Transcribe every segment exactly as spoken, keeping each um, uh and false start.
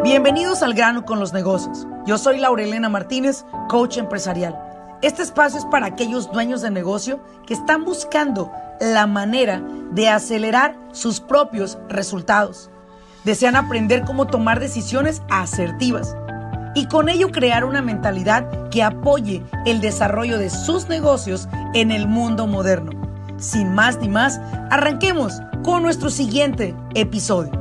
Bienvenidos al grano con los negocios. Yo soy Laurelena Martínez, coach empresarial. Este espacio es para aquellos dueños de negocio que están buscando la manera de acelerar sus propios resultados. Desean aprender cómo tomar decisiones asertivas y con ello crear una mentalidad que apoye el desarrollo de sus negocios en el mundo moderno. Sin más ni más, arranquemos con nuestro siguiente episodio.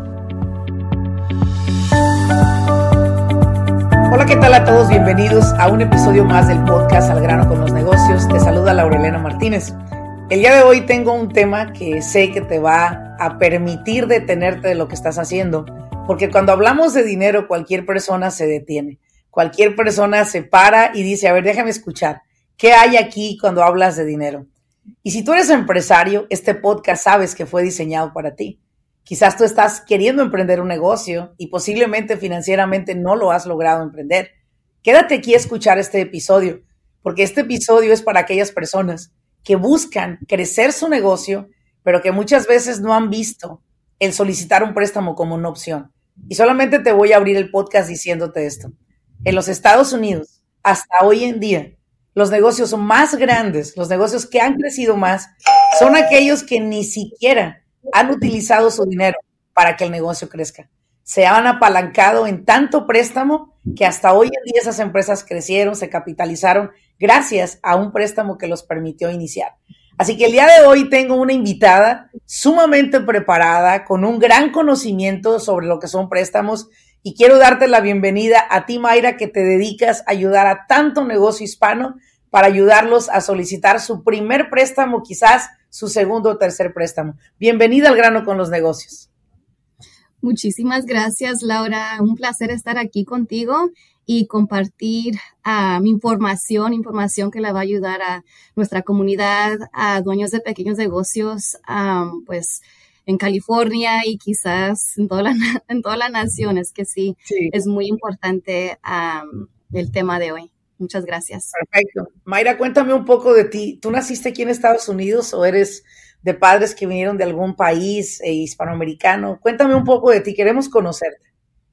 Hola, ¿qué tal a todos? Bienvenidos a un episodio más del podcast Al grano con los negocios. Te saluda Laurelena Martínez. El día de hoy tengo un tema que sé que te va a permitir detenerte de lo que estás haciendo, porque cuando hablamos de dinero cualquier persona se detiene, cualquier persona se para y dice, a ver, déjame escuchar, ¿qué hay aquí cuando hablas de dinero? Y si tú eres empresario, este podcast sabes que fue diseñado para ti. Quizás tú estás queriendo emprender un negocio y posiblemente financieramente no lo has logrado emprender. Quédate aquí a escuchar este episodio, porque este episodio es para aquellas personas que buscan crecer su negocio, pero que muchas veces no han visto el solicitar un préstamo como una opción. Y solamente te voy a abrir el podcast diciéndote esto. En los Estados Unidos, hasta hoy en día, los negocios más grandes, los negocios que han crecido más, son aquellos que ni siquiera han utilizado su dinero para que el negocio crezca. Se han apalancado en tanto préstamo que hasta hoy en día esas empresas crecieron, se capitalizaron gracias a un préstamo que los permitió iniciar. Así que el día de hoy tengo una invitada sumamente preparada, con un gran conocimiento sobre lo que son préstamos, y quiero darte la bienvenida a ti, Mayra, que te dedicas a ayudar a tanto negocio hispano para ayudarlos a solicitar su primer préstamo, quizás su segundo o tercer préstamo. Bienvenida al grano con los negocios. Muchísimas gracias, Laura. Un placer estar aquí contigo y compartir uh, mi información, información que le va a ayudar a nuestra comunidad, a dueños de pequeños negocios, um, pues en California y quizás en toda la, en toda la nación. Es que sí, sí. Es muy importante um, el tema de hoy. Muchas gracias. Perfecto. Mayra, cuéntame un poco de ti. ¿Tú naciste aquí en Estados Unidos o eres de padres que vinieron de algún país eh, hispanoamericano? Cuéntame un poco de ti, queremos conocerte.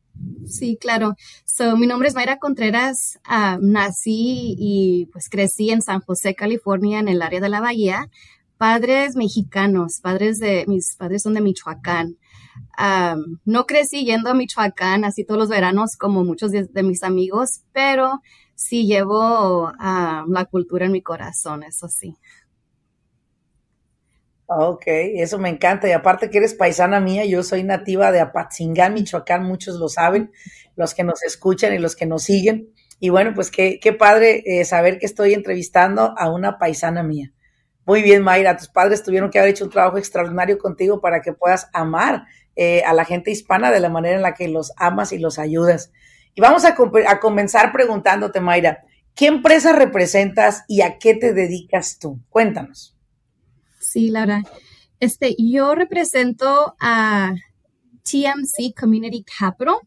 Sí, claro. So, mi nombre es Mayra Contreras. Uh, nací y pues crecí en San José, California, en el área de la Bahía. Padres mexicanos, padres de, mis padres son de Michoacán. Um, no crecí yendo a Michoacán así todos los veranos como muchos de, de mis amigos, pero sí llevo uh, la cultura en mi corazón, eso sí. Ok, eso me encanta. Y aparte que eres paisana mía, yo soy nativa de Apatzingán, Michoacán, muchos lo saben, los que nos escuchan y los que nos siguen. Y bueno, pues qué, qué padre eh, saber que estoy entrevistando a una paisana mía. Muy bien, Mayra, tus padres tuvieron que haber hecho un trabajo extraordinario contigo para que puedas amar eh, a la gente hispana de la manera en la que los amas y los ayudas. Y vamos a, a comenzar preguntándote, Mayra, ¿qué empresa representas y a qué te dedicas tú? Cuéntanos. Sí, Laura. Este, yo represento a T M C Community Capital.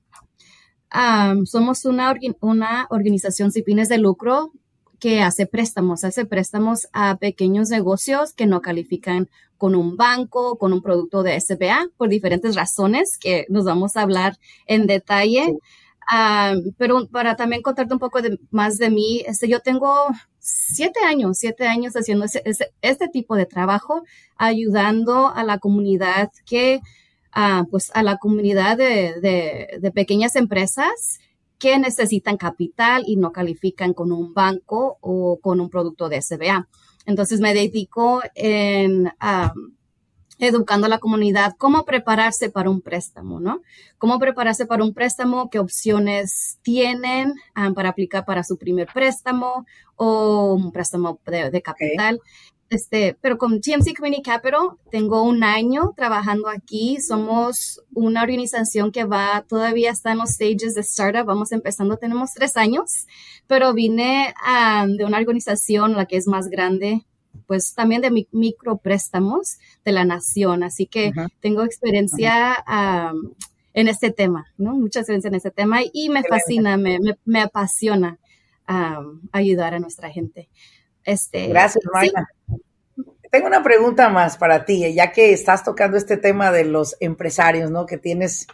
Um, somos una, una organización sin fines de lucro que hace préstamos, hace préstamos a pequeños negocios que no califican con un banco, con un producto de S B A, por diferentes razones que nos vamos a hablar en detalle. Sí. Um, pero para también contarte un poco de, más de mí, este, yo tengo siete años, siete años haciendo ese, ese, este tipo de trabajo, ayudando a la comunidad que, uh, pues a la comunidad de, de, de pequeñas empresas que necesitan capital y no califican con un banco o con un producto de S B A. Entonces me dedico en um, educando a la comunidad cómo prepararse para un préstamo, ¿no? Cómo prepararse para un préstamo, qué opciones tienen um, para aplicar para su primer préstamo o un préstamo de, de capital. Okay. Este, pero con T M C Community Capital tengo un año trabajando aquí. Somos una organización que va, todavía está en los stages de startup. Vamos empezando, tenemos tres años, pero vine um, de una organización, la que es más grande, pues también de mi, micropréstamos de la nación. Así que uh-huh. tengo experiencia um, en este tema, ¿no? Mucha experiencia en este tema y me fascina, me, me, me apasiona um, ayudar a nuestra gente. Este, Gracias, Mayra. Sí. Tengo una pregunta más para ti, ya que estás tocando este tema de los empresarios, ¿no? Que tienes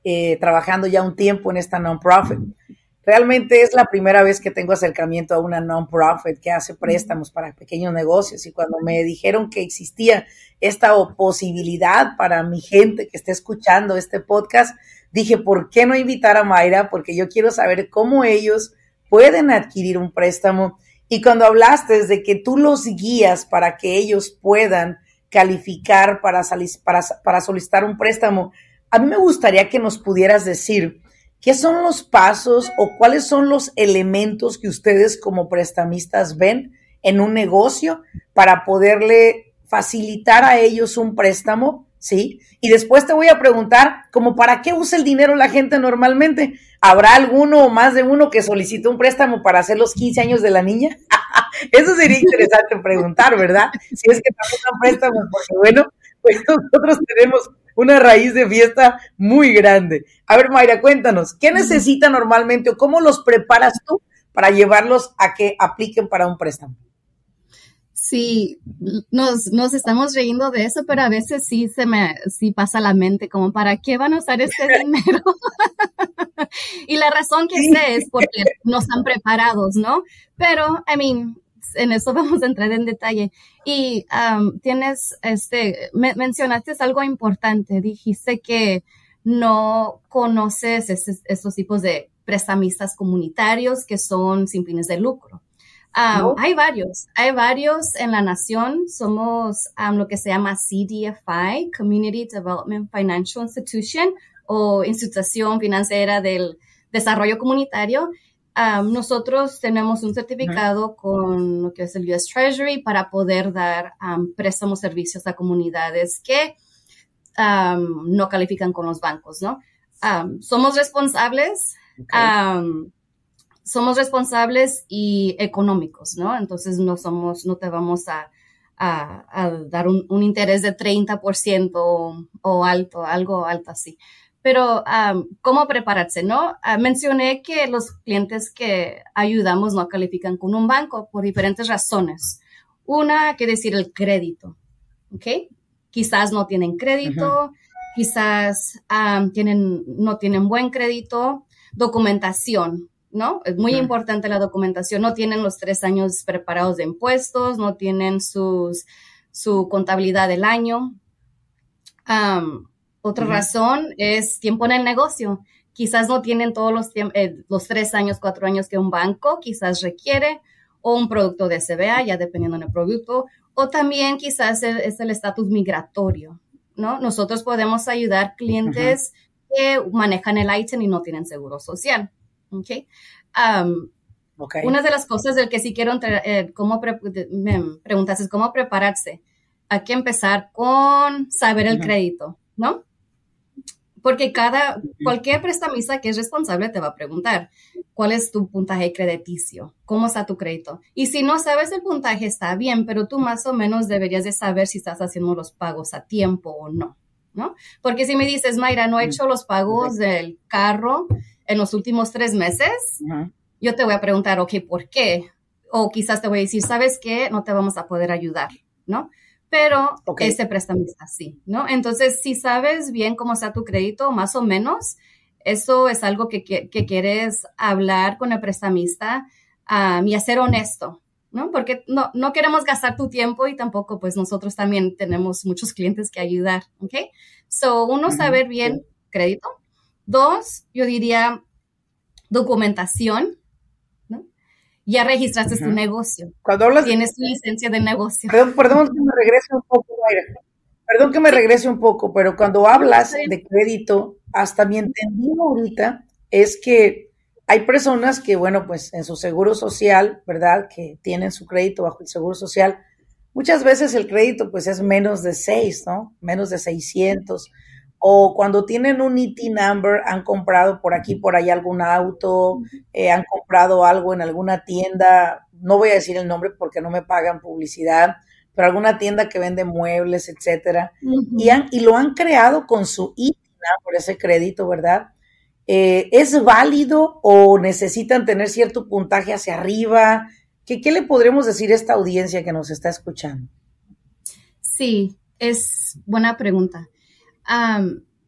eh, trabajando ya un tiempo en esta non-profit. Realmente es la primera vez que tengo acercamiento a una non-profit que hace préstamos para pequeños negocios, y cuando me dijeron que existía esta posibilidad para mi gente que esté escuchando este podcast, dije, ¿por qué no invitar a Mayra? Porque yo quiero saber cómo ellos pueden adquirir un préstamo. Y cuando hablaste de que tú los guías para que ellos puedan calificar para, para, para solicitar un préstamo, a mí me gustaría que nos pudieras decir ¿qué son los pasos o cuáles son los elementos que ustedes como prestamistas ven en un negocio para poderle facilitar a ellos un préstamo? ¿Sí? Y después te voy a preguntar, ¿como para qué usa el dinero la gente normalmente? ¿Habrá alguno o más de uno que solicite un préstamo para hacer los quince años de la niña? Eso sería interesante preguntar, ¿verdad? Si es que también dan préstamos, porque bueno, pues nosotros tenemos una raíz de fiesta muy grande. A ver, Mayra, cuéntanos, ¿qué necesita normalmente o cómo los preparas tú para llevarlos a que apliquen para un préstamo? Sí, nos, nos estamos riendo de eso, pero a veces sí se me sí pasa la mente como, ¿para qué van a usar este dinero? Y la razón que sí. sé es porque no están preparados, ¿no? Pero, I mean, en eso vamos a entrar en detalle. Y um, tienes, este, me, mencionaste algo importante. Dijiste que no conoces ese, esos tipos de prestamistas comunitarios que son sin fines de lucro. Um, no. Hay varios, hay varios en la nación. Somos um, lo que se llama C D F I, Community Development Financial Institution, o Institución Financiera del Desarrollo Comunitario. Um, nosotros tenemos un certificado uh-huh. con lo que es el U S Treasury para poder dar um, préstamos servicios a comunidades que um, no califican con los bancos, ¿no? Um, somos responsables, okay. um, somos responsables y económicos, ¿no? Entonces no somos, no te vamos a, a, a dar un, un interés de treinta por ciento o, o alto, algo alto así. Pero, um, ¿cómo prepararse, no? Uh, mencioné que los clientes que ayudamos no califican con un banco por diferentes razones. Una, que decir el crédito, ¿ok? Quizás no tienen crédito, uh-huh. quizás um, tienen, no tienen buen crédito. Documentación, ¿no? Es muy uh-huh. importante la documentación. No tienen los tres años preparados de impuestos, no tienen sus, su contabilidad del año. Um, Otra uh-huh. razón es tiempo en el negocio. Quizás no tienen todos los, eh, los tres años, cuatro años que un banco quizás requiere, o un producto de S B A, ya dependiendo del producto, o también quizás es el estatus migratorio, ¿no? Nosotros podemos ayudar clientes uh-huh. que manejan el I T I N y no tienen seguro social, ¿ok? Um, okay. Una de las cosas del que sí quiero entrar, eh, cómo pre- me preguntas es cómo prepararse. Hay que empezar con saber el uh-huh. crédito, ¿no? Porque cada, cualquier prestamista que es responsable te va a preguntar, ¿cuál es tu puntaje crediticio? ¿Cómo está tu crédito? Y si no sabes el puntaje, está bien, pero tú más o menos deberías de saber si estás haciendo los pagos a tiempo o no, ¿no? Porque si me dices, Mayra, no he hecho los pagos del carro en los últimos tres meses, uh-huh. yo te voy a preguntar, ok, ¿por qué? O quizás te voy a decir, ¿sabes qué? No te vamos a poder ayudar, ¿no? Pero okay. ese prestamista sí, ¿no? Entonces, si sabes bien cómo está tu crédito, más o menos, eso es algo que, que, que quieres hablar con el prestamista um, y ser honesto, ¿no? Porque no, no queremos gastar tu tiempo y tampoco, pues, nosotros también tenemos muchos clientes que ayudar, ¿ok? So, uno, uh-huh. saber bien crédito. Dos, yo diría documentación. Ya registraste uh-huh. tu negocio. Cuando hablas, tienes tu licencia de negocio. Perdón, perdón que me regrese un poco, Mayra. Perdón que me regrese un poco, pero cuando hablas sí. de crédito, hasta mi entendido ahorita es que hay personas que, bueno, pues en su seguro social, ¿verdad? Que tienen su crédito bajo el seguro social. Muchas veces el crédito, pues, es menos de seis, ¿no? Menos de seiscientos. O cuando tienen un I T number, han comprado por aquí, por allá algún auto, eh, han comprado algo en alguna tienda, no voy a decir el nombre porque no me pagan publicidad, pero alguna tienda que vende muebles, etcétera, uh-huh. y, han, y lo han creado con su I T number, ese crédito, ¿verdad? Eh, ¿Es válido o necesitan tener cierto puntaje hacia arriba? ¿Qué, qué le podremos decir a esta audiencia que nos está escuchando? Sí, es buena pregunta. Um,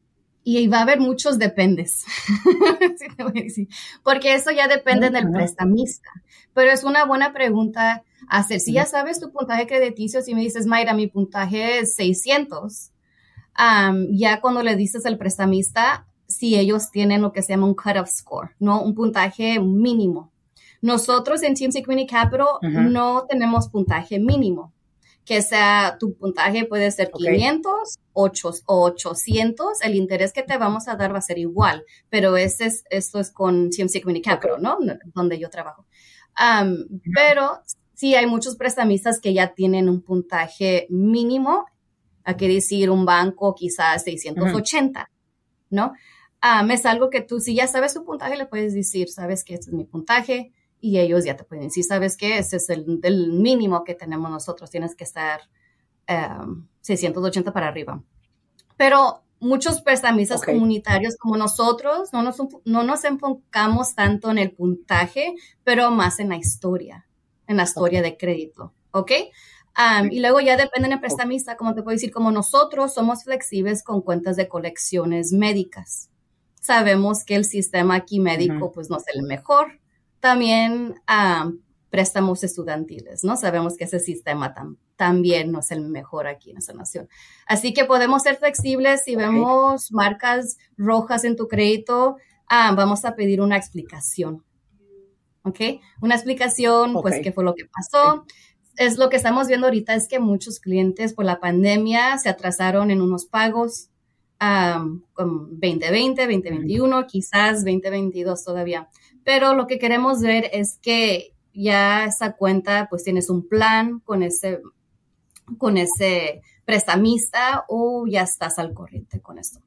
Y va a haber muchos dependes, sí te voy a decir, porque eso ya depende del prestamista. Pero es una buena pregunta hacer. Si ya sabes tu puntaje crediticio, si me dices, Mayra, mi puntaje es seiscientos, um, ya cuando le dices al prestamista, si ellos tienen lo que se llama un cut-off score, ¿no? Un puntaje mínimo. Nosotros en T M C Community Capital uh-huh. no tenemos puntaje mínimo. Que sea, tu puntaje puede ser okay. quinientos, ocho o ochocientos, el interés que te vamos a dar va a ser igual, pero ese es, esto es con T M C Community Capital, okay. ¿no? Donde yo trabajo. Um, uh-huh. Pero sí hay muchos prestamistas que ya tienen un puntaje mínimo, hay que decir un banco quizás seiscientos ochenta, uh-huh. ¿no? Um, es algo que tú, si ya sabes tu puntaje, le puedes decir, sabes que este es mi puntaje, y ellos ya te pueden decir, ¿sabes qué? Ese es el, el mínimo que tenemos nosotros. Tienes que estar um, seiscientos ochenta para arriba. Pero muchos prestamistas okay. comunitarios como nosotros no nos, no nos enfocamos tanto en el puntaje, pero más en la historia, en la historia okay. de crédito. ¿Ok? Um, okay. Y luego ya depende del prestamista, como te puedo decir, como nosotros somos flexibles con cuentas de colecciones médicas. Sabemos que el sistema aquí médico uh-huh. pues no es el mejor. También um, préstamos estudiantiles, ¿no? Sabemos que ese sistema tam, también no es el mejor aquí en esta nación. Así que podemos ser flexibles. Si okay. vemos marcas rojas en tu crédito, um, vamos a pedir una explicación. ¿Ok? Una explicación, okay. pues, qué fue lo que pasó. Okay. Es lo que estamos viendo ahorita es que muchos clientes por la pandemia se atrasaron en unos pagos. Um, con veinte veinte, veinte veintiuno, quizás veinte veintidós todavía. Pero lo que queremos ver es que ya esa cuenta, pues tienes un plan con ese, con ese prestamista o ya estás al corriente con esto.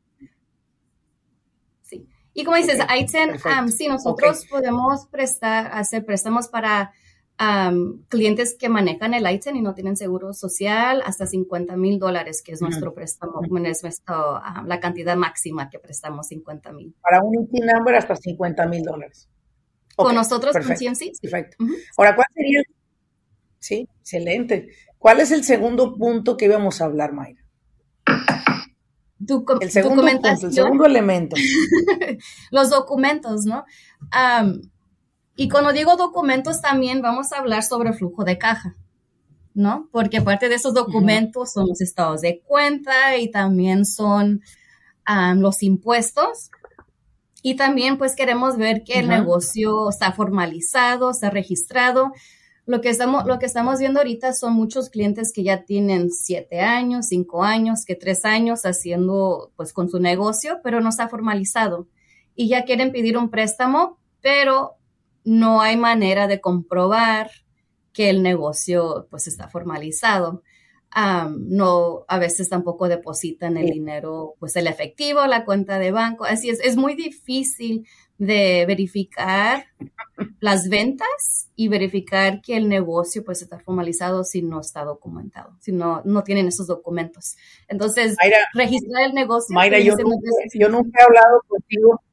Sí. Y como dices, okay. I T E N, um, sí, nosotros okay. podemos prestar, hacer préstamos para Um, clientes que manejan el I T E N y no tienen seguro social hasta cincuenta mil dólares, que es nuestro préstamo, uh-huh. es nuestro, uh, la cantidad máxima que prestamos, cincuenta mil. Para un I T number hasta cincuenta mil dólares. Okay, con nosotros, perfecto. Con C M C. Sí. Perfecto. Uh-huh. Ahora, ¿cuál sería? El... Sí, excelente. ¿Cuál es el segundo punto que íbamos a hablar, Mayra? Tu, el segundo punto, el segundo elemento. Los documentos, ¿no? Um, Y cuando digo documentos también vamos a hablar sobre flujo de caja, ¿no? Porque aparte de esos documentos uh-huh. son los estados de cuenta y también son um, los impuestos. Y también pues queremos ver que uh-huh. el negocio está formalizado, está registrado. Lo que estamos, lo que estamos viendo ahorita son muchos clientes que ya tienen siete años, cinco años, que tres años haciendo pues con su negocio, pero no está formalizado. Y ya quieren pedir un préstamo, pero no hay manera de comprobar que el negocio pues está formalizado. Um, no, a veces tampoco depositan el dinero, pues el efectivo, la cuenta de banco. Así es, es muy difícil de verificar las ventas y verificar que el negocio pues está formalizado si no está documentado, si no, no tienen esos documentos. Entonces, Mayra, registrar el negocio. Mayra, yo nunca, yo nunca he hablado contigo.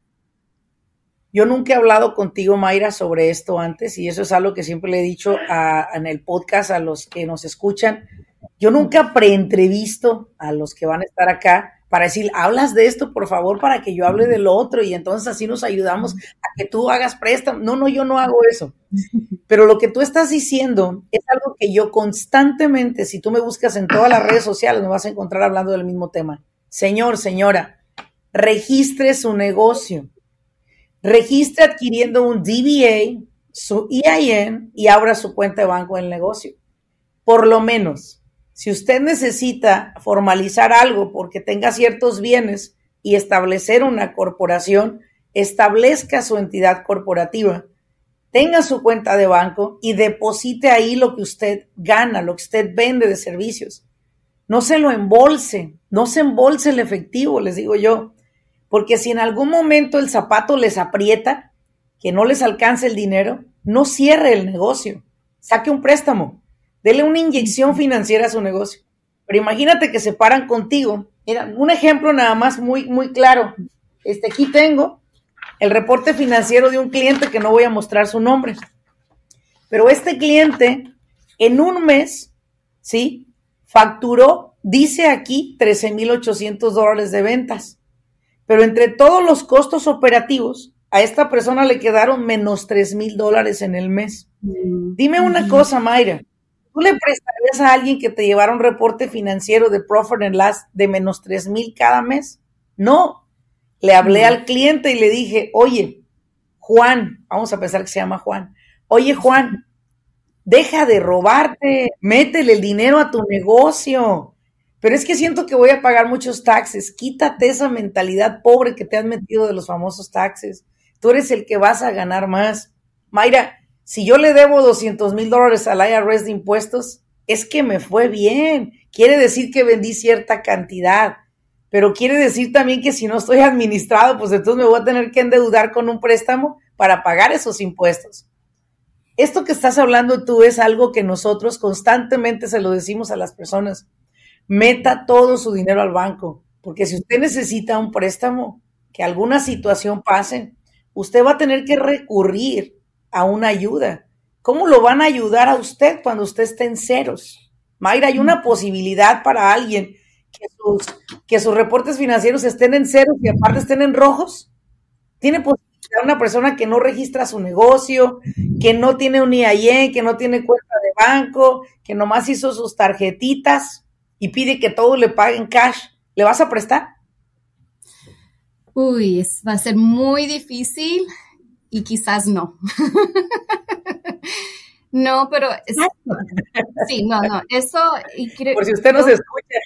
Yo nunca he hablado contigo, Mayra, sobre esto antes, y eso es algo que siempre le he dicho a, en el podcast a los que nos escuchan. Yo nunca preentrevisto a los que van a estar acá para decir, hablas de esto, por favor, para que yo hable de lo otro, y entonces así nos ayudamos a que tú hagas préstamo. No, no, yo no hago eso. Pero lo que tú estás diciendo es algo que yo constantemente, si tú me buscas en todas las redes sociales, me vas a encontrar hablando del mismo tema. Señor, señora, registre su negocio. Registre adquiriendo un D B A, su E I N y abra su cuenta de banco en el negocio. Por lo menos, si usted necesita formalizar algo porque tenga ciertos bienes y establecer una corporación, establezca su entidad corporativa, tenga su cuenta de banco y deposite ahí lo que usted gana, lo que usted vende de servicios. No se lo embolse, no se embolse el efectivo, les digo yo. Porque si en algún momento el zapato les aprieta, que no les alcance el dinero, no cierre el negocio. Saque un préstamo. Dele una inyección financiera a su negocio. Pero imagínate que se paran contigo. Mira, un ejemplo nada más muy, muy claro. Este, aquí tengo el reporte financiero de un cliente que no voy a mostrar su nombre. Pero este cliente, en un mes, ¿sí? Facturó, dice aquí, trece mil ochocientos dólares de ventas. pero entre todos los costos operativos, a esta persona le quedaron menos tres mil dólares en el mes. Mm. Dime una mm. cosa, Mayra, ¿tú le prestarías a alguien que te llevara un reporte financiero de Profit and Loss de menos tres mil cada mes? No. Le hablé mm. al cliente y le dije, oye, Juan, vamos a pensar que se llama Juan, oye, Juan, deja de robarte, métele el dinero a tu negocio. Pero es que siento que voy a pagar muchos taxes. Quítate esa mentalidad pobre que te has metido de los famosos taxes. Tú eres el que vas a ganar más. Mayra, si yo le debo doscientos mil dólares al I R S de impuestos, es que me fue bien. Quiere decir que vendí cierta cantidad. Pero quiere decir también que si no estoy administrado, pues entonces me voy a tener que endeudar con un préstamo para pagar esos impuestos. Esto que estás hablando tú es algo que nosotros constantemente se lo decimos a las personas. Meta todo su dinero al banco, porque si usted necesita un préstamo, que alguna situación pase, usted va a tener que recurrir a una ayuda. ¿Cómo lo van a ayudar a usted cuando usted esté en ceros? Mayra, ¿hay una posibilidad para alguien que sus, que sus reportes financieros estén en ceros y aparte estén en rojos? ¿Tiene posibilidad una persona que no registra su negocio, que no tiene un I A N, que no tiene cuenta de banco, que nomás hizo sus tarjetitas y pide que todo le paguen cash? ¿Le vas a prestar? Uy, es, va a ser muy difícil y quizás no. No, pero es, sí, no, no, eso. Y creo, por si usted no se escucha.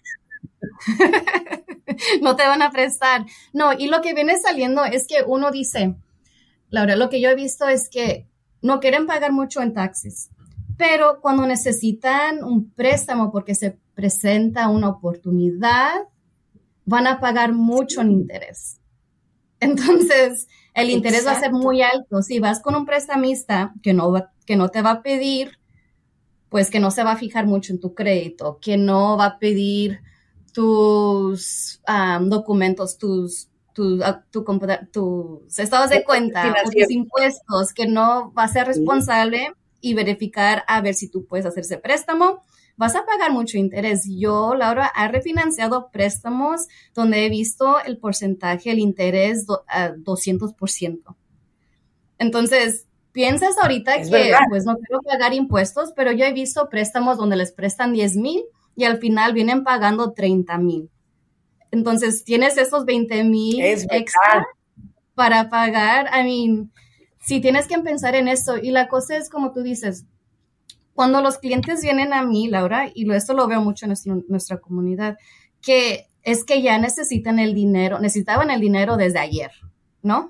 No te van a prestar. No, y lo que viene saliendo es que uno dice, Laura, lo que yo he visto es que no quieren pagar mucho en taxes, pero cuando necesitan un préstamo porque se presenta una oportunidad, van a pagar mucho en interés. Entonces, el interés Exacto. va a ser muy alto. Si vas con un prestamista que no, va, que no te va a pedir, pues que no se va a fijar mucho en tu crédito, que no va a pedir tus um, documentos, tus, tus, tu, tus estados de cuenta o tus impuestos, que no va a ser responsable sí. y verificar a ver si tú puedes hacer ese préstamo, vas a pagar mucho interés. Yo, Laura, he refinanciado préstamos donde he visto el porcentaje, el interés do, a doscientos por ciento. Entonces, piensas ahorita es que verdad. Pues no quiero pagar impuestos, pero yo he visto préstamos donde les prestan diez mil y al final vienen pagando treinta mil. Entonces, tienes esos veinte mil extra para pagar. I mean, sí, tienes que pensar en eso. Y la cosa es, como tú dices, cuando los clientes vienen a mí, Laura, y esto lo veo mucho en nuestro, nuestra comunidad, que es que ya necesitan el dinero, necesitaban el dinero desde ayer, ¿no?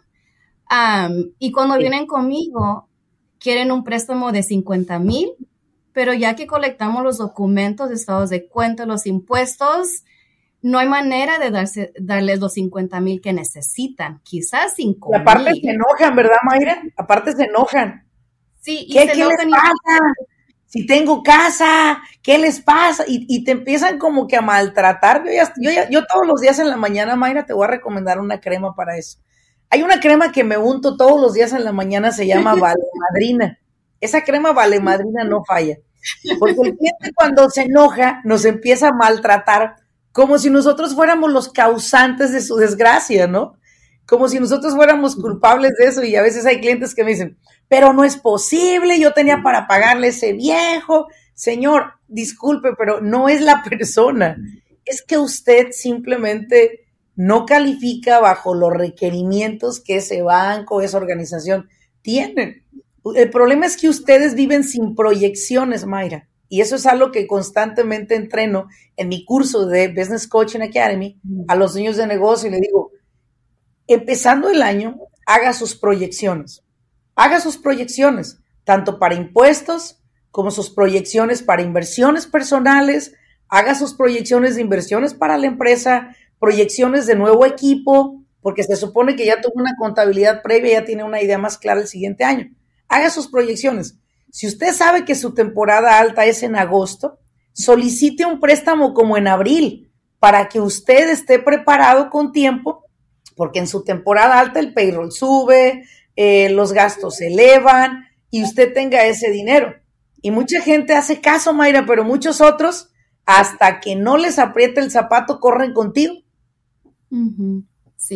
Um, y cuando sí. vienen conmigo, quieren un préstamo de cincuenta mil, pero ya que colectamos los documentos, estados de cuenta, los impuestos, no hay manera de darse, darles los cincuenta mil que necesitan, quizás cinco mil. Y aparte se enojan, ¿verdad, Mayra? Aparte se enojan. Sí, y ¿Qué, se ¿qué enojan les pasa? Si tengo casa, ¿qué les pasa? Y, y te empiezan como que a maltratar. Yo, ya, yo, ya, yo todos los días en la mañana, Mayra, te voy a recomendar una crema para eso. Hay una crema que me unto todos los días en la mañana, se llama Valemadrina. Esa crema Valemadrina no falla. Porque el cliente cuando se enoja nos empieza a maltratar como si nosotros fuéramos los causantes de su desgracia, ¿no? Como si nosotros fuéramos culpables de eso. Y a veces hay clientes que me dicen, pero no es posible, yo tenía para pagarle ese viejo. Señor, disculpe, pero no es la persona. Es que usted simplemente no califica bajo los requerimientos que ese banco, esa organización tienen. El problema es que ustedes viven sin proyecciones, Mayra, y eso es algo que constantemente entreno en mi curso de Business Coaching Academy a los dueños de negocio y le digo, empezando el año, haga sus proyecciones, haga sus proyecciones, tanto para impuestos como sus proyecciones para inversiones personales, haga sus proyecciones de inversiones para la empresa, proyecciones de nuevo equipo, porque se supone que ya tuvo una contabilidad previa, ya tiene una idea más clara el siguiente año. Haga sus proyecciones. Si usted sabe que su temporada alta es en agosto, solicite un préstamo como en abril para que usted esté preparado con tiempo, porque en su temporada alta el payroll sube, eh, los gastos se elevan y usted tenga ese dinero. Y mucha gente hace caso, Mayra, pero muchos otros, hasta que no les apriete el zapato, corren contigo. Uh-huh. Sí,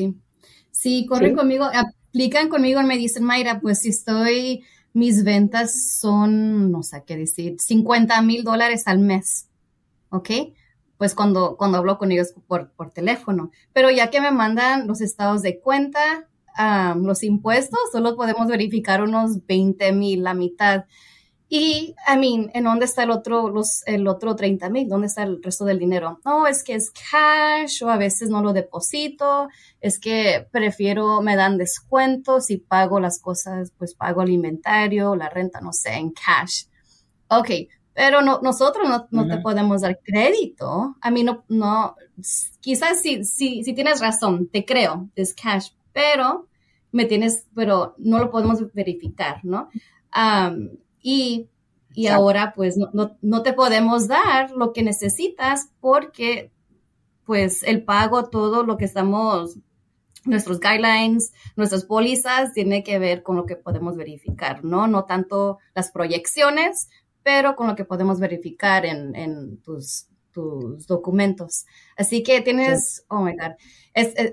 Sí, corren ¿Sí? conmigo, aplican conmigo y me dicen, Mayra, pues si estoy, mis ventas son, no sé qué decir, cincuenta mil dólares al mes, ¿ok? Pues cuando, cuando hablo con ellos por, por teléfono. Pero ya que me mandan los estados de cuenta, um, los impuestos, solo podemos verificar unos veinte mil, la mitad. Y, I mean, ¿en dónde está el otro, los, el otro treinta mil? ¿Dónde está el resto del dinero? No, es que es cash o a veces no lo deposito, es que prefiero, me dan descuentos y pago las cosas, pues pago el inventario, la renta, no sé, en cash. Ok, pero no, nosotros no, no te Ujú. podemos dar crédito. A mí no, no, quizás si, si, si tienes razón, te creo, es cash, pero me tienes, pero no lo podemos verificar, ¿no? Um, y, y Exacto. ahora pues no, no, no te podemos dar lo que necesitas porque pues el pago, todo lo que estamos, nuestros guidelines, nuestras pólizas, tiene que ver con lo que podemos verificar, ¿no? No tanto las proyecciones, pero con lo que podemos verificar en, en tus, tus documentos. Así que Sí. tienes, oh my God, es, es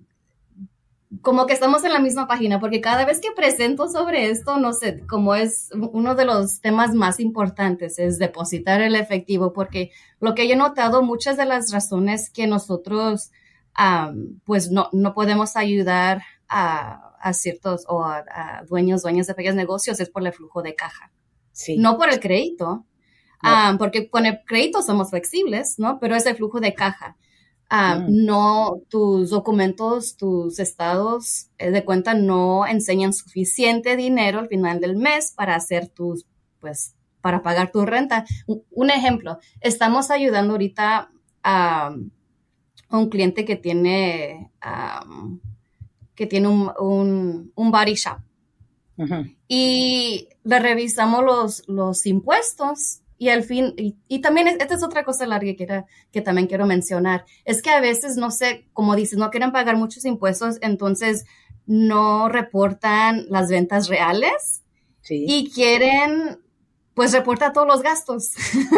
como que estamos en la misma página, porque cada vez que presento sobre esto, no sé, como es uno de los temas más importantes, es depositar el efectivo, porque lo que yo he notado, muchas de las razones que nosotros, um, pues no, no podemos ayudar a, a ciertos o a, a dueños, dueños de pequeños negocios es por el flujo de caja, Sí. no por el crédito, No. um, porque con el crédito somos flexibles, ¿no? Pero es el flujo de caja. Um, Mm. no, tus documentos, tus estados eh, de cuenta no enseñan suficiente dinero al final del mes para hacer tus, pues, para pagar tu renta. Un, un ejemplo, estamos ayudando ahorita a, a un cliente que tiene, um, que tiene un, un, un body shop Ujú. y le revisamos los, los impuestos y al fin, y, y también esta es otra cosa larga que, era, que también quiero mencionar, es que a veces, no sé, como dices, no quieren pagar muchos impuestos, entonces no reportan las ventas reales Sí. y quieren, pues reportar todos los gastos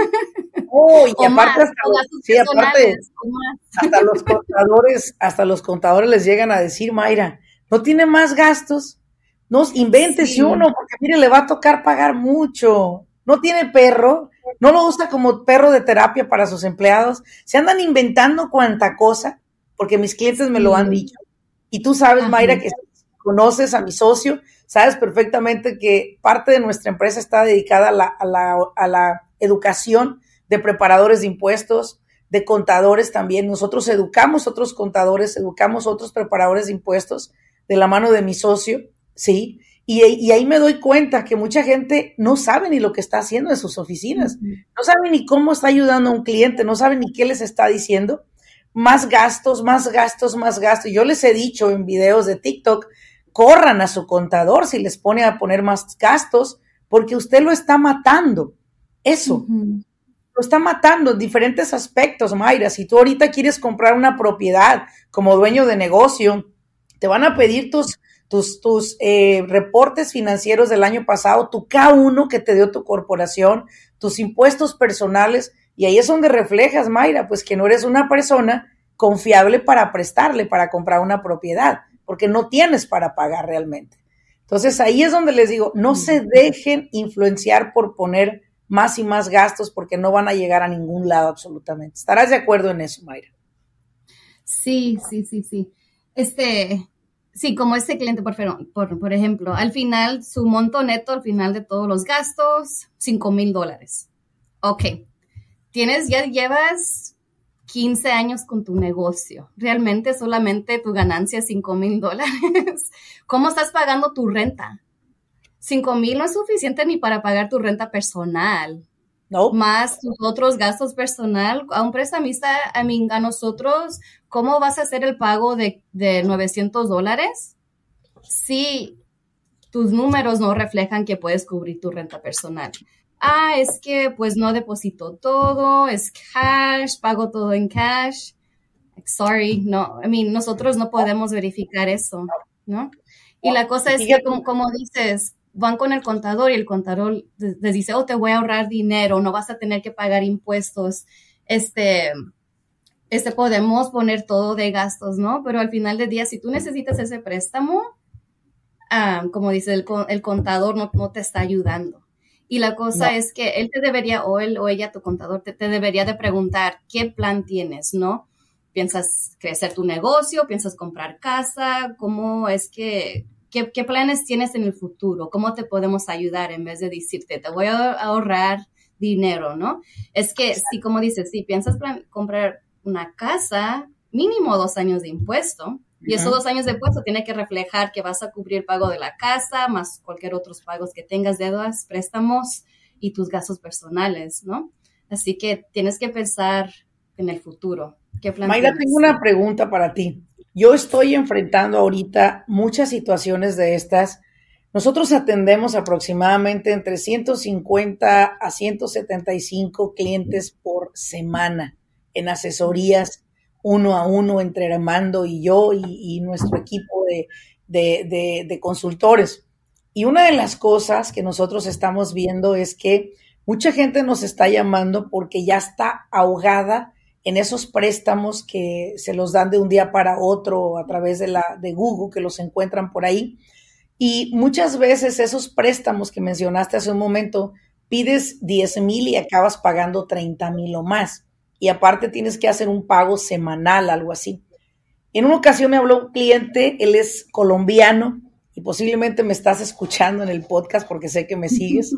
Oh, y o más, aparte hasta o los, gastos sí, aparte personales o más. hasta los contadores, hasta los contadores les llegan a decir, Mayra, ¿no tiene más gastos? No, invéntese Sí. uno, porque mire, le va a tocar pagar mucho. No tiene perro, no lo usa como perro de terapia para sus empleados. Se andan inventando cuanta cosa, porque mis clientes me lo han Sí. dicho. Y tú sabes, Ajá. Mayra, que si conoces a mi socio, sabes perfectamente que parte de nuestra empresa está dedicada a la, a la, a la educación de preparadores de impuestos, de contadores también. Nosotros educamos otros contadores, educamos otros preparadores de impuestos de la mano de mi socio, ¿sí? Y, y ahí me doy cuenta que mucha gente no sabe ni lo que está haciendo en sus oficinas, Ujú. no sabe ni cómo está ayudando a un cliente, no sabe ni qué les está diciendo. Más gastos, más gastos, más gastos. Yo les he dicho en videos de TikTok, corran a su contador si les pone a poner más gastos, porque usted lo está matando. Eso, Ujú. lo está matando en diferentes aspectos, Mayra. Si tú ahorita quieres comprar una propiedad como dueño de negocio, te van a pedir tus, tus, tus eh, reportes financieros del año pasado, tu K uno que te dio tu corporación, tus impuestos personales, y ahí es donde reflejas, Mayra, pues que no eres una persona confiable para prestarle, para comprar una propiedad, porque no tienes para pagar realmente. Entonces ahí es donde les digo, no se dejen influenciar por poner más y más gastos porque no van a llegar a ningún lado absolutamente. ¿Estarás de acuerdo en eso, Mayra? Sí, sí, sí, sí. Este, sí, como este cliente, por, por, por ejemplo, al final, su monto neto, al final de todos los gastos, cinco mil dólares. Ok, tienes, ya llevas quince años con tu negocio. Realmente solamente tu ganancia es cinco mil dólares. ¿Cómo estás pagando tu renta? Cinco mil no es suficiente ni para pagar tu renta personal. No. Más tus otros gastos personal, a un prestamista, a mí, a nosotros, ¿cómo vas a hacer el pago de, de novecientos dólares si tus números no reflejan que puedes cubrir tu renta personal? Ah, es que pues no deposito todo, es cash, pago todo en cash. Sorry, no, I mean, nosotros no podemos verificar eso, ¿no? Y la cosa Y es que, fíjate, como, como dices, van con el contador y el contador les dice, oh, te voy a ahorrar dinero, no vas a tener que pagar impuestos. Este, este, podemos poner todo de gastos, ¿no? Pero al final del día, si tú necesitas ese préstamo, um, como dice el, el contador, no, no te está ayudando. Y la cosa no. es que él te debería, o él o ella, tu contador, te, te debería de preguntar qué plan tienes, ¿no? ¿Piensas crecer tu negocio? ¿Piensas comprar casa? ¿Cómo es que, qué, qué planes tienes en el futuro? ¿Cómo te podemos ayudar en vez de decirte, te voy a ahorrar dinero, ¿no? Es que, si como dices, si piensas plan, comprar una casa, mínimo dos años de impuesto, y esos dos años de impuesto tiene que reflejar que vas a cubrir el pago de la casa, más cualquier otros pagos que tengas, deudas, préstamos y tus gastos personales, ¿no? Así que tienes que pensar en el futuro. ¿Qué plan Mayra, tienes? tengo una pregunta para ti. Yo estoy enfrentando ahorita muchas situaciones de estas. Nosotros atendemos aproximadamente entre ciento cincuenta a ciento setenta y cinco clientes por semana en asesorías uno a uno entre Armando y yo y, y nuestro equipo de, de, de, de consultores. Y una de las cosas que nosotros estamos viendo es que mucha gente nos está llamando porque ya está ahogada en esos préstamos que se los dan de un día para otro a través de, la, de Google, que los encuentran por ahí. Y muchas veces esos préstamos que mencionaste hace un momento, pides diez mil y acabas pagando treinta mil o más. Y aparte tienes que hacer un pago semanal, algo así. En una ocasión me habló un cliente, él es colombiano y posiblemente me estás escuchando en el podcast porque sé que me sigues.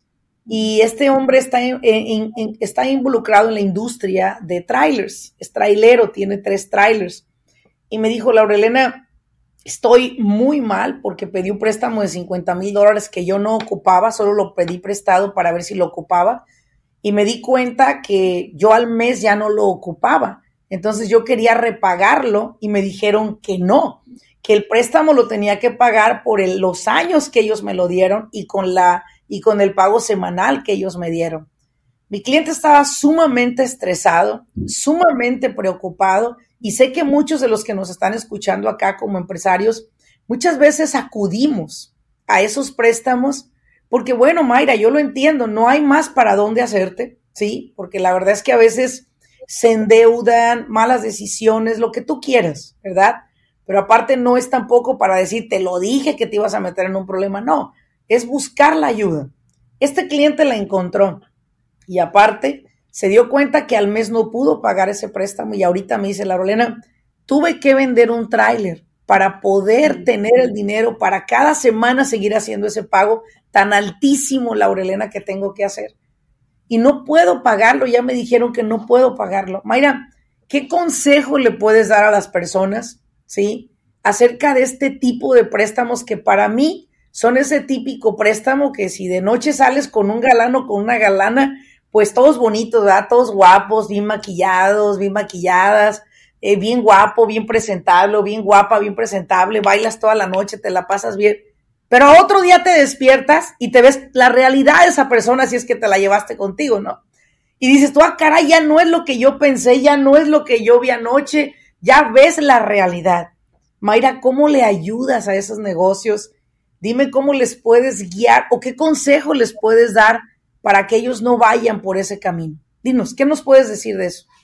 Y este hombre está, en, en, en, está involucrado en la industria de trailers, es trailero, tiene tres trailers. Y me dijo, Laurelena, estoy muy mal porque pedí un préstamo de cincuenta mil dólares que yo no ocupaba, solo lo pedí prestado para ver si lo ocupaba. Y me di cuenta que yo al mes ya no lo ocupaba. Entonces yo quería repagarlo y me dijeron que no, que el préstamo lo tenía que pagar por el, los años que ellos me lo dieron y con, la, y con el pago semanal que ellos me dieron. Mi cliente estaba sumamente estresado, sumamente preocupado y sé que muchos de los que nos están escuchando acá como empresarios, muchas veces acudimos a esos préstamos porque, bueno, Mayra, yo lo entiendo, no hay más para dónde hacerte, ¿sí? Porque la verdad es que a veces se endeudan, malas decisiones, lo que tú quieras, ¿verdad? Pero aparte no es tampoco para decir, te lo dije que te ibas a meter en un problema, no, es buscar la ayuda. Este cliente la encontró y aparte se dio cuenta que al mes no pudo pagar ese préstamo y ahorita me dice, Laurelena, tuve que vender un tráiler para poder tener el dinero para cada semana seguir haciendo ese pago tan altísimo, Laurelena, que tengo que hacer. Y no puedo pagarlo, ya me dijeron que no puedo pagarlo. Mayra, ¿qué consejo le puedes dar a las personas, sí, acerca de este tipo de préstamos que para mí son ese típico préstamo que si de noche sales con un galán o con una galana, pues todos bonitos, ¿verdad? Todos guapos, bien maquillados, bien maquilladas, eh, bien guapo, bien presentable, bien guapa, bien presentable, bailas toda la noche, te la pasas bien. Pero otro día te despiertas y te ves la realidad de esa persona si es que te la llevaste contigo, ¿no? Y dices tú, ah, caray, ya no es lo que yo pensé, ya no es lo que yo vi anoche, ya ves la realidad. Mayra, ¿cómo le ayudas a esos negocios? Dime cómo les puedes guiar o qué consejo les puedes dar para que ellos no vayan por ese camino. Dinos, ¿qué nos puedes decir de eso?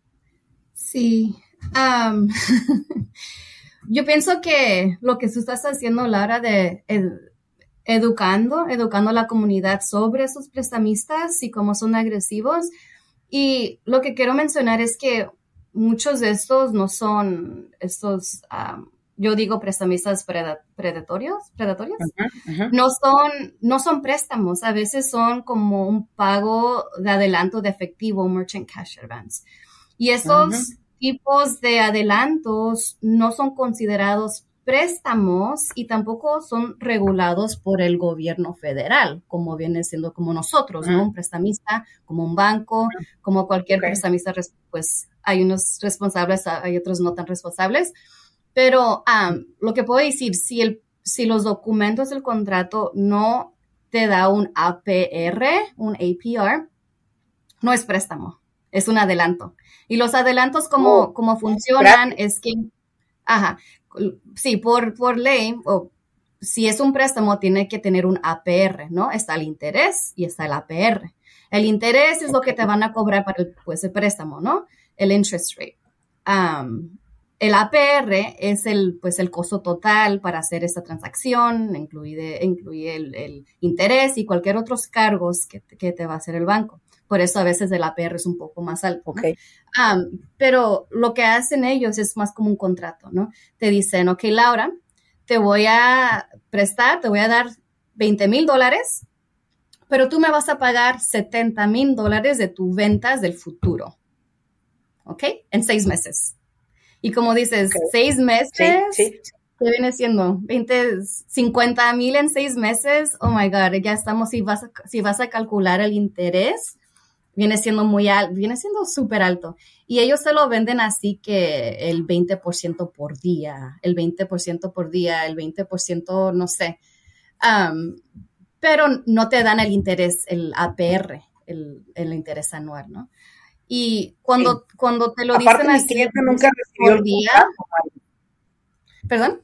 Sí, um, yo pienso que lo que tú estás haciendo, Laura, de ed, educando, educando a la comunidad sobre esos prestamistas y cómo son agresivos. Y lo que quiero mencionar es que muchos de estos no son estos, um, yo digo prestamistas preda, predatorios, predatorios. Uh-huh, uh-huh. No son, no son préstamos, a veces son como un pago de adelanto de efectivo, merchant cash advance. Y esos uh-huh. tipos de adelantos no son considerados préstamos y tampoco son regulados por el gobierno federal, como viene siendo como nosotros, uh-huh. ¿no? Un prestamista, como un banco, uh-huh. como cualquier okay. prestamista, pues hay unos responsables, hay otros no tan responsables. Pero um, lo que puedo decir, si, el, si los documentos del contrato no te da un A P R, un A P R, no es préstamo, es un adelanto. Y los adelantos como, oh, como funcionan gracias. Es que, ajá, sí, por, por ley, o si es un préstamo tiene que tener un A P R, ¿no? Está el interés y está el A P R. El interés es lo que te van a cobrar para el, pues, el préstamo, ¿no? El interest rate. Um, el A P R es el, pues, el costo total para hacer esta transacción, incluye, incluye el, el interés y cualquier otros cargos que, que te va a hacer el banco. Por eso a veces el A P R es un poco más alto, ¿no? Okay. Um, pero lo que hacen ellos es más como un contrato, ¿no? Te dicen, ok, Laura, te voy a prestar, te voy a dar veinte mil dólares, pero tú me vas a pagar setenta mil dólares de tus ventas del futuro, ¿ok? En seis meses. Y como dices, okay. seis meses, sí, sí. ¿qué viene siendo? veinte, cincuenta mil en seis meses. Oh my God, ya estamos, si vas a, si vas a calcular el interés, viene siendo muy alto, viene siendo súper alto. Y ellos se lo venden así que el veinte por ciento por día, el veinte por ciento por día, el veinte por ciento, no sé. Um, pero no te dan el interés, el A P R, el, el interés anual, ¿no? Y cuando, sí. cuando te lo Aparte, dicen mi así cliente nunca recibió el día, contrato. ¿Perdón?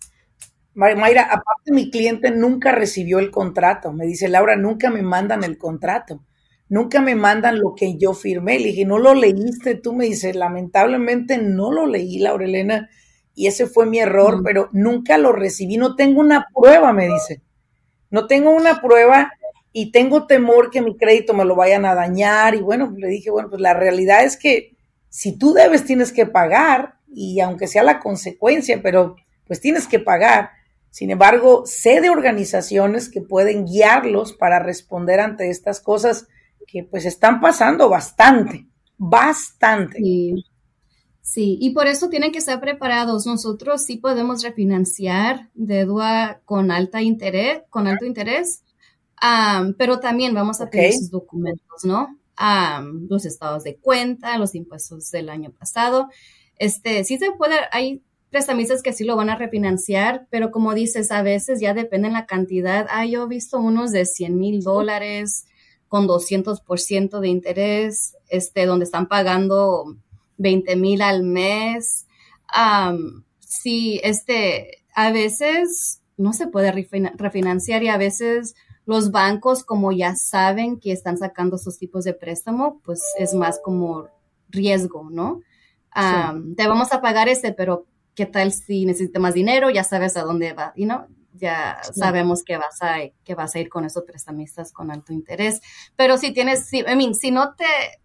Mayra, aparte mi cliente nunca recibió el contrato. Me dice, Laura, nunca me mandan el contrato. Nunca me mandan lo que yo firmé. Le dije, ¿no lo leíste? Tú me dices, lamentablemente no lo leí, Laurelena, y ese fue mi error, mm. pero nunca lo recibí. No tengo una prueba, me dice. No tengo una prueba. Y tengo temor que mi crédito me lo vayan a dañar. Y bueno, le dije, bueno, pues la realidad es que si tú debes, tienes que pagar, y aunque sea la consecuencia, pero pues tienes que pagar. Sin embargo, sé de organizaciones que pueden guiarlos para responder ante estas cosas que pues están pasando bastante, bastante. Sí. Sí, y por eso tienen que estar preparados. Nosotros sí podemos refinanciar deuda con alta interés, con alto interés. Um, pero también vamos a pedir okay. sus documentos, ¿no? Um, los estados de cuenta, los impuestos del año pasado. Este, sí se puede, hay prestamistas que sí lo van a refinanciar, pero como dices, a veces ya depende de la cantidad. Ah, yo he visto unos de cien mil dólares con doscientos por ciento de interés, este, donde están pagando veinte mil al mes. Um, sí, este, a veces no se puede refin- refinanciar y a veces los bancos, como ya saben que están sacando esos tipos de préstamo, pues es más como riesgo, ¿no? Um, sí. Te vamos a pagar este, pero ¿qué tal si necesitas más dinero? Ya sabes a dónde va, you know? Ya sí. sabemos que vas a que vas a ir con esos prestamistas con alto interés. Pero si tienes, si, I mean, si no te...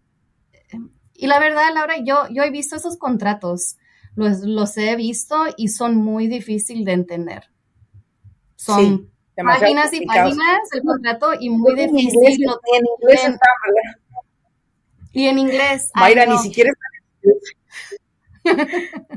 Y la verdad, Laura, yo, yo he visto esos contratos, los, los he visto y son muy difíciles de entender. Son... Sí. Páginas y páginas el contrato y muy en difícil. Inglés, no en inglés en, está, ¿verdad? Y en inglés. Mayra, no. Ni siquiera está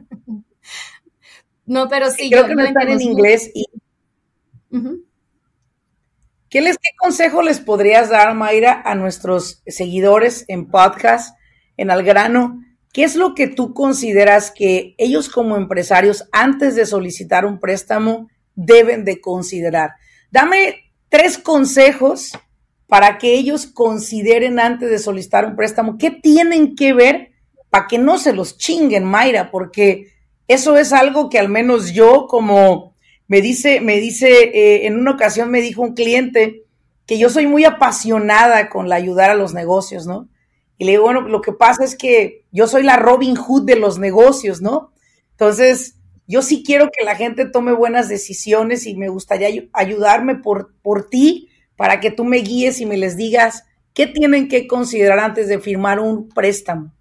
No, pero sí. sí creo yo, que no están en inglés. Y... Uh-huh. ¿Qué, les, ¿Qué consejo les podrías dar, Mayra, a nuestros seguidores en podcast, en Al Grano? ¿Qué es lo que tú consideras que ellos como empresarios, antes de solicitar un préstamo, deben de considerar? Dame tres consejos para que ellos consideren antes de solicitar un préstamo. ¿Qué tienen que ver para que no se los chinguen, Mayra? Porque eso es algo que al menos yo, como me dice, me dice, eh, en una ocasión me dijo un cliente que yo soy muy apasionada con la ayudar a los negocios, ¿no? Y le digo, bueno, lo que pasa es que yo soy la Robin Hood de los negocios, ¿no? Entonces... yo sí quiero que la gente tome buenas decisiones y me gustaría ay- ayudarme por, por ti para que tú me guíes y me les digas qué tienen que considerar antes de firmar un préstamo.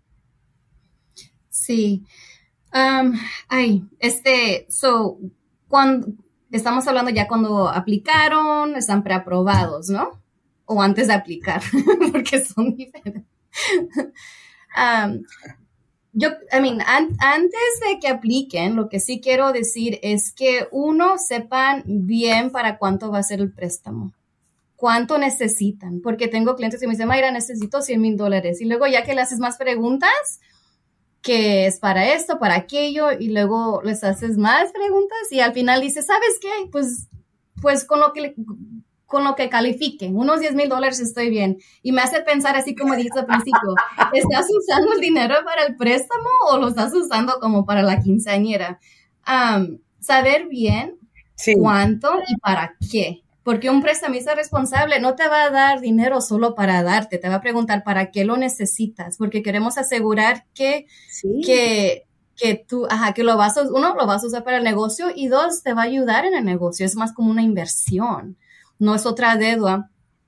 Sí. Um, ay, este, so, cuando estamos hablando ya cuando aplicaron, están preaprobados, ¿no? O antes de aplicar, porque son diferentes. um, Yo, I mean, an, antes de que apliquen, lo que sí quiero decir es que uno sepan bien para cuánto va a ser el préstamo, cuánto necesitan, porque tengo clientes que me dicen, Mayra, necesito cien mil dólares, y luego ya que le haces más preguntas, que es para esto, para aquello, y luego les haces más preguntas, y al final dices, ¿sabes qué? Pues, pues con lo que le, con lo que califiquen, unos diez mil dólares estoy bien. Y me hace pensar así como dijiste al principio, ¿estás usando el dinero para el préstamo o lo estás usando como para la quinceañera? Um, saber bien sí. cuánto y para qué. Porque un prestamista responsable no te va a dar dinero solo para darte, te va a preguntar para qué lo necesitas, porque queremos asegurar que, Sí. que, que tú, ajá, que lo vas a, uno, lo vas a usar para el negocio y dos, te va a ayudar en el negocio. Es más como una inversión, no es otra deuda.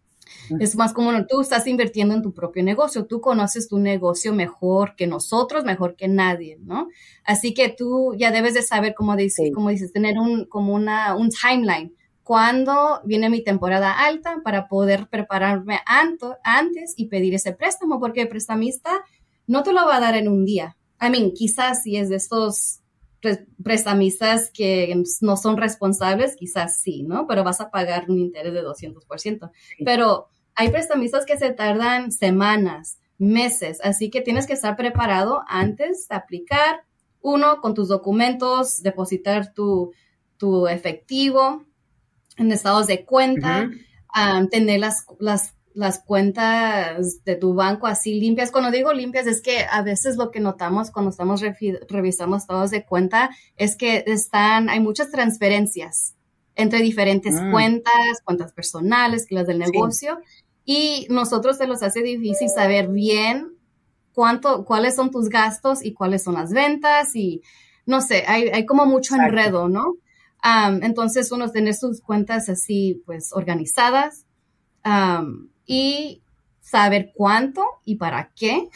Es más como tú estás invirtiendo en tu propio negocio, tú conoces tu negocio mejor que nosotros, mejor que nadie, ¿no? Así que tú ya debes de saber, como dices, Sí. como dices, tener un, como una, un timeline. ¿Cuándo viene mi temporada alta para poder prepararme anto, antes y pedir ese préstamo? Porque el prestamista no te lo va a dar en un día. I mean, quizás si es de estos prestamistas que no son responsables, quizás sí, ¿no? Pero vas a pagar un interés de doscientos por ciento. Sí. Pero hay prestamistas que se tardan semanas, meses, así que tienes que estar preparado antes de aplicar. Uno, con tus documentos, depositar tu, tu efectivo en estados de cuenta, uh-huh. um, tener las, las, las cuentas de tu banco así limpias. Cuando digo limpias es que a veces lo que notamos cuando estamos refi- revisando estados de cuenta es que están, hay muchas transferencias entre diferentes mm. cuentas, cuentas personales, que las del negocio, sí. Y nosotros se los hace difícil saber bien cuánto, cuáles son tus gastos y cuáles son las ventas y no sé, hay, hay como mucho Exacto. enredo, ¿no? Um, entonces uno tener sus cuentas así pues organizadas um, y saber cuánto y para qué.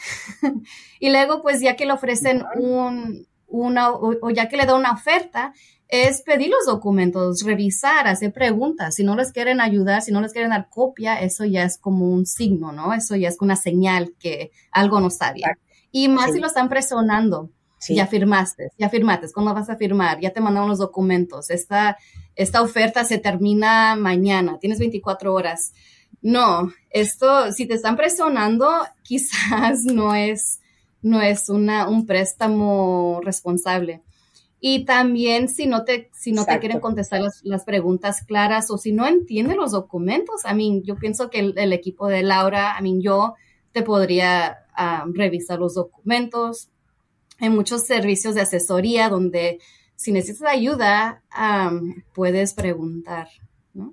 Y luego pues ya que le ofrecen un, una o, o ya que le da una oferta, es pedir los documentos, revisar, hacer preguntas. Si no les quieren ayudar, si no les quieren dar copia, eso ya es como un signo, ¿no? Eso ya es una señal que algo no está bien. Y más sí. si lo están presionando. Sí. Ya firmaste, ya firmaste. ¿Cuándo vas a firmar? Ya te mandaron los documentos. Esta, esta oferta se termina mañana. Tienes veinticuatro horas. No, esto, si te están presionando, quizás no es, no es una, un préstamo responsable. Y también si no te, si no te quieren contestar las, las preguntas claras o si no entienden los documentos, I mean, yo pienso que el, el equipo de Laura, I mean, yo te podría um, revisar los documentos. Hay muchos servicios de asesoría donde si necesitas ayuda, um, puedes preguntar, ¿no?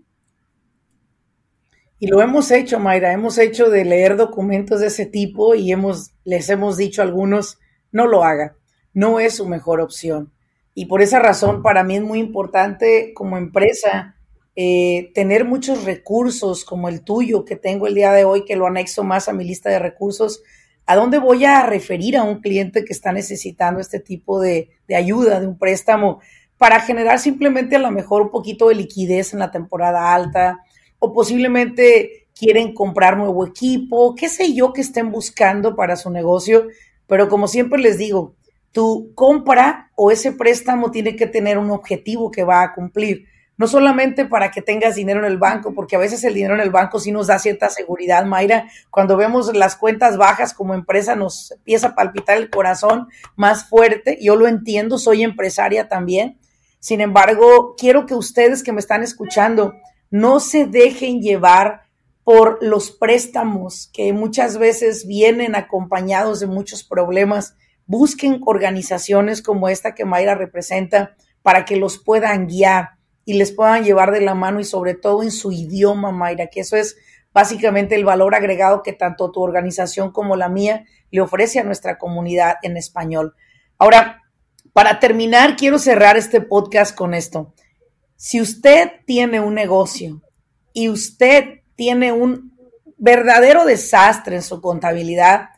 Y lo hemos hecho, Mayra, hemos hecho de leer documentos de ese tipo y hemos, les hemos dicho a algunos, no lo haga, no es su mejor opción. Y por esa razón, para mí es muy importante como empresa eh, tener muchos recursos como el tuyo que tengo el día de hoy, que lo anexo más a mi lista de recursos. ¿A dónde voy a referir a un cliente que está necesitando este tipo de, de ayuda, de un préstamo, para generar simplemente a lo mejor un poquito de liquidez en la temporada alta, o posiblemente quieren comprar nuevo equipo, qué sé yo que estén buscando para su negocio? Pero como siempre les digo, tu compra o ese préstamo tiene que tener un objetivo que va a cumplir. No solamente para que tengas dinero en el banco, porque a veces el dinero en el banco sí nos da cierta seguridad, Mayra. Cuando vemos las cuentas bajas como empresa nos empieza a palpitar el corazón más fuerte. Yo lo entiendo, soy empresaria también. Sin embargo, quiero que ustedes que me están escuchando no se dejen llevar por los préstamos que muchas veces vienen acompañados de muchos problemas. Busquen organizaciones como esta que Mayra representa para que los puedan guiar y les puedan llevar de la mano y sobre todo en su idioma, Mayra, que eso es básicamente el valor agregado que tanto tu organización como la mía le ofrece a nuestra comunidad en español. Ahora, para terminar, quiero cerrar este podcast con esto. Si usted tiene un negocio y usted tiene un verdadero desastre en su contabilidad,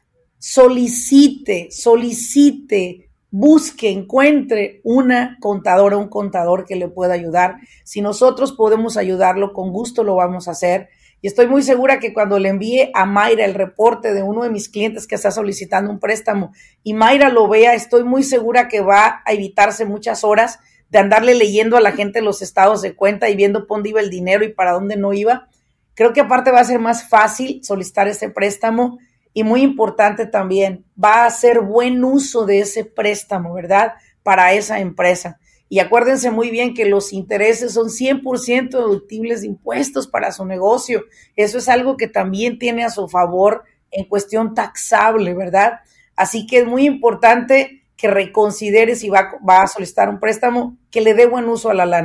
solicite, solicite, busque, encuentre una contadora, un contador que le pueda ayudar. Si nosotros podemos ayudarlo, con gusto lo vamos a hacer. Y estoy muy segura que cuando le envíe a Mayra el reporte de uno de mis clientes que está solicitando un préstamo y Mayra lo vea, estoy muy segura que va a evitarse muchas horas de andarle leyendo a la gente los estados de cuenta y viendo por dónde iba el dinero y para dónde no iba. Creo que aparte va a ser más fácil solicitar ese préstamo. Y muy importante también, va a hacer buen uso de ese préstamo, ¿verdad? Para esa empresa. Y acuérdense muy bien que los intereses son cien por ciento deductibles de impuestos para su negocio. Eso es algo que también tiene a su favor en cuestión taxable, ¿verdad? Así que es muy importante que reconsidere si va, va a solicitar un préstamo, que le dé buen uso a la lana.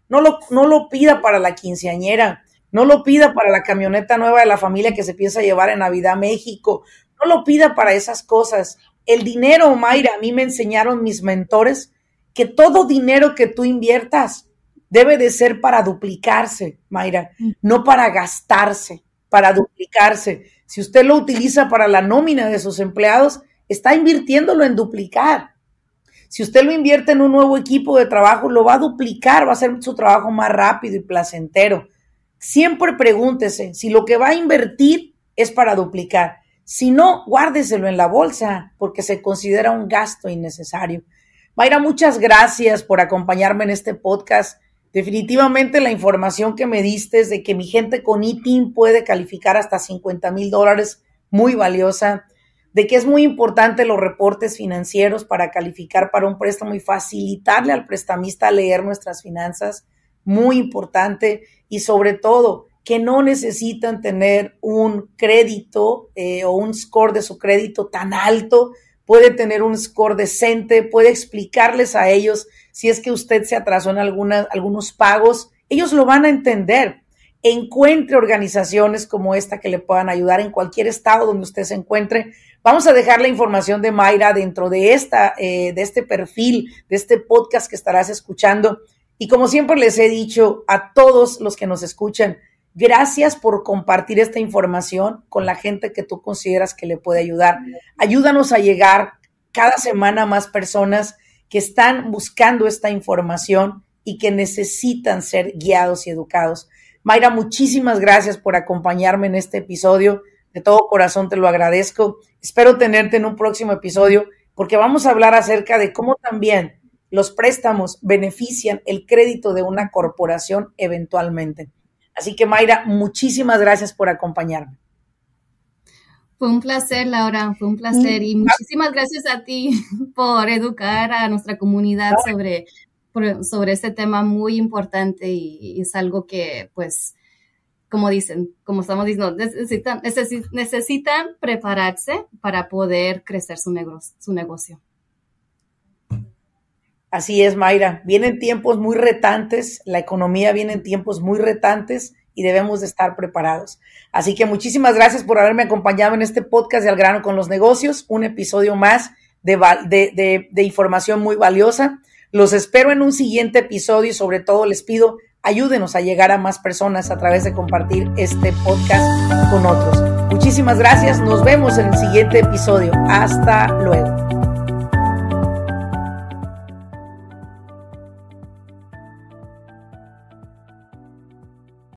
No lo, no lo pida para la quinceañera, no lo pida para la camioneta nueva de la familia que se piensa llevar en Navidad a México, no lo pida para esas cosas. El dinero, Mayra, a mí me enseñaron mis mentores que todo dinero que tú inviertas debe de ser para duplicarse, Mayra, no para gastarse, para duplicarse. Si usted lo utiliza para la nómina de sus empleados, está invirtiéndolo en duplicar. Si usted lo invierte en un nuevo equipo de trabajo, lo va a duplicar, va a hacer su trabajo más rápido y placentero. Siempre pregúntese si lo que va a invertir es para duplicar. Si no, guárdeselo en la bolsa porque se considera un gasto innecesario. Mayra, muchas gracias por acompañarme en este podcast. Definitivamente la información que me diste es de que mi gente con I T I N puede calificar hasta cincuenta mil dólares, muy valiosa, de que es muy importante los reportes financieros para calificar para un préstamo y facilitarle al prestamista a leer nuestras finanzas, muy importante, y sobre todo que no necesitan tener un crédito eh, o un score de su crédito tan alto, puede tener un score decente, puede explicarles a ellos si es que usted se atrasó en algunas, algunos pagos, ellos lo van a entender. Encuentre organizaciones como esta que le puedan ayudar en cualquier estado donde usted se encuentre. Vamos a dejar la información de Mayra dentro de, esta, eh, de este perfil, de este podcast que estarás escuchando. Y como siempre les he dicho a todos los que nos escuchan, gracias por compartir esta información con la gente que tú consideras que le puede ayudar. Ayúdanos a llegar cada semana a más personas que están buscando esta información y que necesitan ser guiados y educados. Mayra, muchísimas gracias por acompañarme en este episodio. De todo corazón te lo agradezco. Espero tenerte en un próximo episodio porque vamos a hablar acerca de cómo también los préstamos benefician el crédito de una corporación eventualmente. Así que, Mayra, muchísimas gracias por acompañarme. Fue un placer, Laura, fue un placer. Y muchísimas gracias a ti por educar a nuestra comunidad sobre, sobre este tema muy importante y, y es algo que, pues, como dicen, como estamos diciendo, necesitan, necesitan prepararse para poder crecer su negocio, su negocio. Así es, Mayra. Vienen tiempos muy retantes, la economía viene en tiempos muy retantes y debemos de estar preparados. Así que muchísimas gracias por haberme acompañado en este podcast de Al Grano con los Negocios, un episodio más de, de, de, de información muy valiosa. Los espero en un siguiente episodio y sobre todo les pido ayúdenos a llegar a más personas a través de compartir este podcast con otros. Muchísimas gracias. Nos vemos en el siguiente episodio. Hasta luego.